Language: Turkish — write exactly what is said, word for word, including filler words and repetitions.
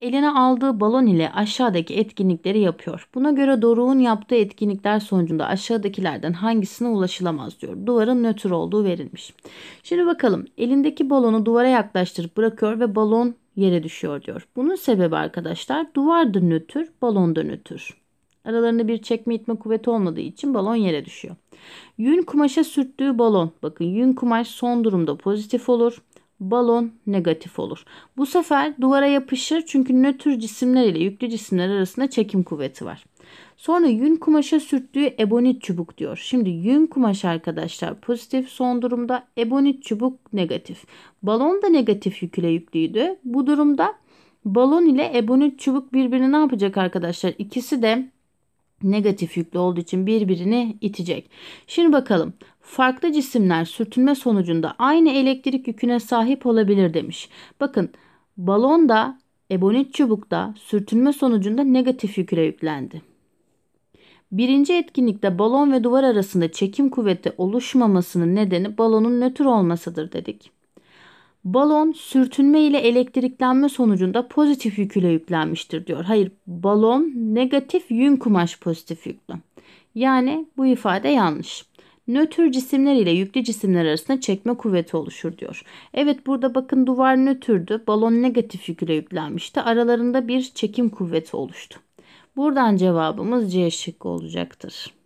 eline aldığı balon ile aşağıdaki etkinlikleri yapıyor. Buna göre Doruk'un yaptığı etkinlikler sonucunda aşağıdakilerden hangisine ulaşılamaz diyor. Duvarın nötr olduğu verilmiş. Şimdi bakalım, elindeki balonu duvara yaklaştırıp bırakıyor ve balon yere düşüyor diyor. Bunun sebebi arkadaşlar, duvar da nötr, balon da nötr. Aralarında bir çekme itme kuvveti olmadığı için balon yere düşüyor. Yün kumaşa sürttüğü balon. Bakın, yün kumaş son durumda pozitif olur. Balon negatif olur. Bu sefer duvara yapışır çünkü nötr cisimler ile yüklü cisimler arasında çekim kuvveti var. Sonra yün kumaşa sürttüğü ebonit çubuk diyor. Şimdi yün kumaş arkadaşlar pozitif son durumda, ebonit çubuk negatif. Balon da negatif yük ile yüklüydü. Bu durumda balon ile ebonit çubuk birbirini ne yapacak arkadaşlar? İkisi de negatif yüklü olduğu için birbirini itecek. Şimdi bakalım. Farklı cisimler sürtünme sonucunda aynı elektrik yüküne sahip olabilir demiş. Bakın, balonda, ebonit çubukta sürtünme sonucunda negatif yük ile yüklendi. Birinci etkinlikte balon ve duvar arasında çekim kuvveti oluşmamasının nedeni balonun nötr olmasıdır dedik. Balon sürtünme ile elektriklenme sonucunda pozitif yük ile yüklenmiştir diyor. Hayır, balon negatif, yün kumaş pozitif yüklü. Yani bu ifade yanlış. Nötr cisimler ile yüklü cisimler arasında çekme kuvveti oluşur diyor. Evet, burada bakın, duvar nötrdü. Balon negatif yük ile yüklenmişti. Aralarında bir çekim kuvveti oluştu. Buradan cevabımız C şıkkı olacaktır.